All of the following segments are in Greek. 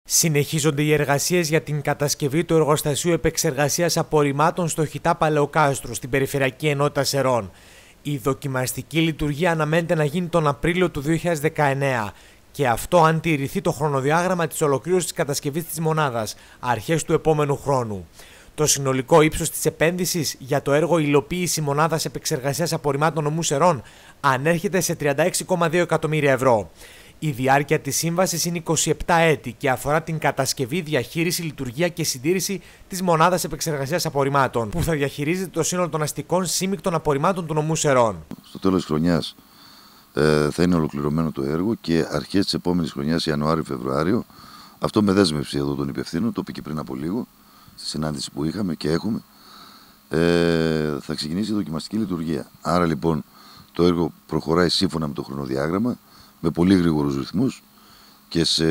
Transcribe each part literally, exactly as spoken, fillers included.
Συνεχίζονται οι εργασίες για την κατασκευή του εργοστασίου επεξεργασίας απορριμμάτων στο Χιτά Παλαιοκάστρου, στην Περιφερειακή Ενότητα Σερών. Η δοκιμαστική λειτουργία αναμένεται να γίνει τον Απρίλιο του δύο χιλιάδες δεκαεννέα και αυτό αν τηρηθεί το χρονοδιάγραμμα της ολοκλήρωσης της κατασκευής της μονάδας, αρχές του επόμενου χρόνου. Το συνολικό ύψος της επένδυσης για το έργο υλοποίηση μονάδας επεξεργασίας απορριμμάτων νομού Σερών ανέρχεται σε τριάντα έξι κόμμα δύο εκατομμύρια ευρώ. Η διάρκεια της σύμβασης είναι είκοσι επτά έτη και αφορά την κατασκευή, διαχείριση, λειτουργία και συντήρηση της μονάδας επεξεργασίας απορριμμάτων, που θα διαχειρίζεται το σύνολο των αστικών σύμμικτων απορριμμάτων του νομού Σερών. Στο τέλος της χρονιάς ε, θα είναι ολοκληρωμένο το έργο και αρχές της επόμενης χρονιάς, Ιανουάριο-Φεβρουάριο, αυτό με δέσμευση εδώ των υπευθύνων, το είπε και πριν από λίγο, στη συνάντηση που είχαμε και έχουμε, ε, θα ξεκινήσει η δοκιμαστική λειτουργία. Άρα λοιπόν το έργο προχωράει σύμφωνα με το χρονοδιάγραμμα, με πολύ γρήγορους ρυθμούς και σε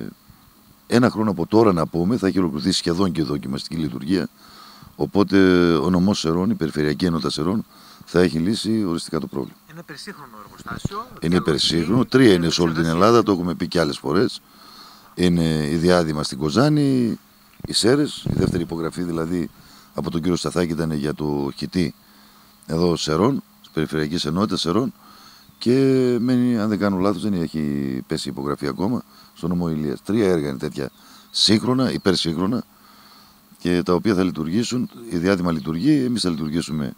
ένα χρόνο από τώρα να πούμε θα έχει ολοκληρωθεί σχεδόν και η δοκιμαστική λειτουργία, οπότε ο νομός Σερών, η Περιφερειακή Ενότητα Σερών, θα έχει λύσει οριστικά το πρόβλημα. Είναι υπερσύγχρονο εργοστάσιο. Είναι υπερσύγχρονο, τρία είναι σε όλη την Ελλάδα, το έχουμε πει και άλλες φορές. Είναι η Διάδημα στην Κοζάνη, οι Σέρες, η δεύτερη υπογραφή δηλαδή από τον κύριο Σταθάκη ήταν για το Χιτή εδώ Σερών, της Περιφερειακής Ενότητας Σερών. Και μένει, αν δεν κάνω λάθος, δεν έχει πέσει υπογραφή ακόμα στο νομό Ηλίας. Τρία έργα είναι τέτοια σύγχρονα, υπερσύγχρονα και τα οποία θα λειτουργήσουν. Η Διάδημα λειτουργεί, εμείς θα λειτουργήσουμε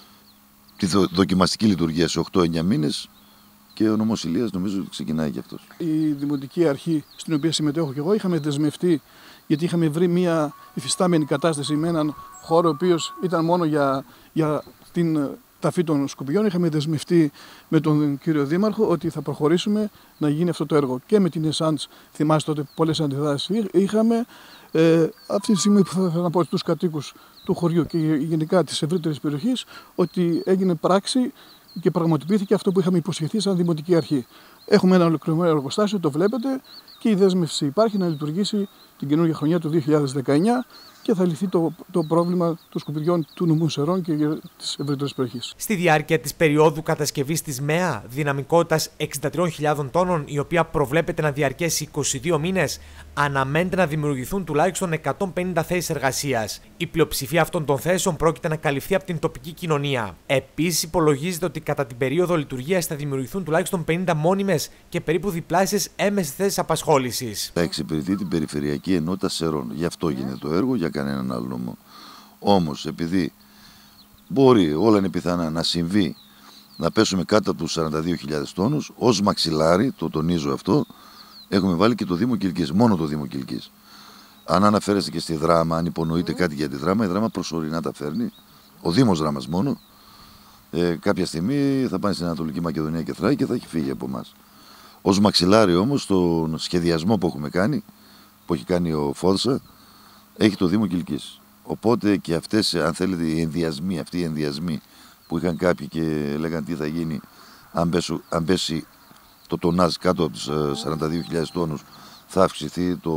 τη δοκιμαστική λειτουργία σε οκτώ εννιά μήνες και ο νομός Ηλίας νομίζω ότι ξεκινάει και αυτός. Η Δημοτική Αρχή, στην οποία συμμετέχω και εγώ, είχαμε δεσμευτεί γιατί είχαμε βρει μια υφιστάμενη κατάσταση με έναν χώρο ο οποίος ήταν μόνο για, για την ταφή των σκουπιών. Είχαμε δεσμευτεί με τον κύριο Δήμαρχο ότι θα προχωρήσουμε να γίνει αυτό το έργο. Και με την ΕΣΑΝΤΣ, θυμάστε τότε πολλές αντιδράσεις είχαμε. Ε, αυτή τη στιγμή που θα ήθελα να πω στους κατοίκους του χωριού και γενικά της ευρύτερης περιοχής ότι έγινε πράξη και πραγματοποιήθηκε αυτό που είχαμε υποσχεθεί σαν Δημοτική Αρχή. Έχουμε ένα ολοκληρωμένο εργοστάσιο, το βλέπετε, και η δέσμευση υπάρχει να λειτουργήσει την καινούργια χρονιά του δύο χιλιάδες δεκαεννέα και θα λυθεί το, το πρόβλημα των σκουπιδιών του νομού Σερών και της ευρύτερης περιοχής. Στη διάρκεια της περίοδου κατασκευής της ΜΕΑ, δυναμικότητας εξήντα τριών χιλιάδων τόνων, η οποία προβλέπεται να διαρκέσει είκοσι δύο μήνες, αναμένεται να δημιουργηθούν τουλάχιστον εκατόν πενήντα θέσεις εργασίας. Η πλειοψηφία αυτών των θέσεων πρόκειται να καλυφθεί από την τοπική κοινωνία. Επίσης, υπολογίζεται ότι κατά την περίοδο λειτουργίας θα δημιουργηθούν τουλάχιστον πενήντα μόνιμες και περίπου διπλάσιες έμεσες θέσεις απασχόλησης. Θα εξυπηρετεί την Περιφερειακή Ενότητα Σερών. Γι' αυτό γίνεται το έργο, για κανέναν άλλο νομό. Όμως, επειδή μπορεί, όλα είναι πιθανά, να συμβεί να πέσουμε κάτω από τους σαράντα δύο χιλιάδες τόνους, ως μαξιλάρι, το τονίζω αυτό, έχουμε βάλει και το Δήμο Κιλκής, μόνο το Δήμο Κιλκής. Αν αναφέρεστε και στη Δράμα, αν υπονοείτε κάτι για τη Δράμα, η Δράμα προσωρινά τα φέρνει, ο Δήμος Δράμας μόνο. Ε, κάποια στιγμή θα πάνε στην Ανατολική Μακεδονία και Θράκη και θα έχει φύγει από εμάς. Ως μαξιλάρι όμως, τον σχεδιασμό που έχουμε κάνει, που έχει κάνει ο Φόδσα, έχει το Δήμο Κιλκής. Οπότε και αυτές, αν θέλετε, οι ενδιασμοί, αυτοί οι ενδιασμοί που είχαν κάποιοι και λέγαν τι θα γίνει αν, πέσω, αν πέσει το τονάζ κάτω από τους σαράντα δύο χιλιάδες τόνους, θα, αυξηθεί το,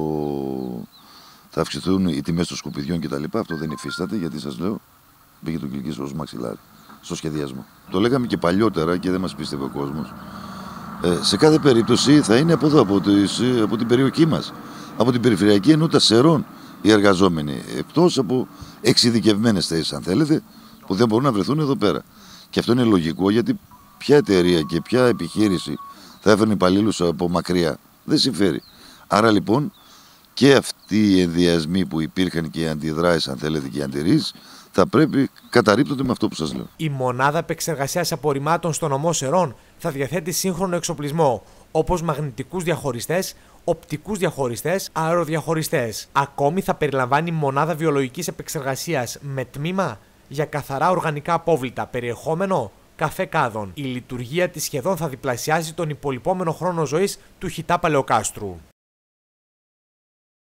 θα αυξηθούν οι τιμές των σκουπιδιών κτλ. Αυτό δεν υφίσταται, γιατί σας λέω, πήγε το Κιλκής ως μαξιλάρι στο σχεδιασμό. Το λέγαμε και παλιότερα και δεν μας πίστευε ο κόσμος. Ε, σε κάθε περίπτωση θα είναι από εδώ, από, τις, από την περιοχή μας, από την Περιφερειακή Ενότητα Σερών οι εργαζόμενοι, εκτός από εξειδικευμένες θέσεις, αν θέλετε, που δεν μπορούν να βρεθούν εδώ πέρα. Και αυτό είναι λογικό, γιατί ποια εταιρεία και ποια επιχείρηση θα έφερνε υπαλλήλους από μακριά, δεν συμφέρει. Άρα λοιπόν και αυτοί οι ενδιασμοί που υπήρχαν και οι αντιδράσεις, αν θέλετε, και οι αντιρρήσεις, θα πρέπει καταρρίπτονται με αυτό που σας λέω. Η μονάδα επεξεργασίας απορριμμάτων στο νομό Σερών θα διαθέτει σύγχρονο εξοπλισμό, όπως μαγνητικούς διαχωριστές, οπτικούς διαχωριστές, αεροδιαχωριστές. Ακόμη θα περιλαμβάνει μονάδα βιολογικής επεξεργασίας με τμήμα για καθαρά οργανικά απόβλητα, περιεχόμενο καφέ κάδων. Η λειτουργία της σχεδόν θα διπλασιάσει τον υπολοιπόμενο χρόνο ζωής του Χιτά Παλαιοκάστρου.